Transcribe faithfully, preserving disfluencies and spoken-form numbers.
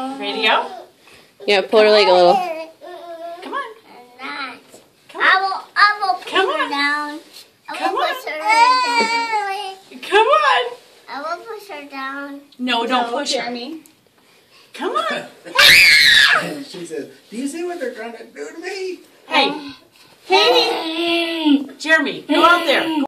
Ready to go? Yeah, pull her leg a little. Come on. Not. Come on. I will, I will push Come her on. down. I Come will on. push her down. Come on. I will push her down. No, don't No, push her. Jeremy. Come on. She says, do you see what they're trying to do to me? Hey, Jeremy, go out there.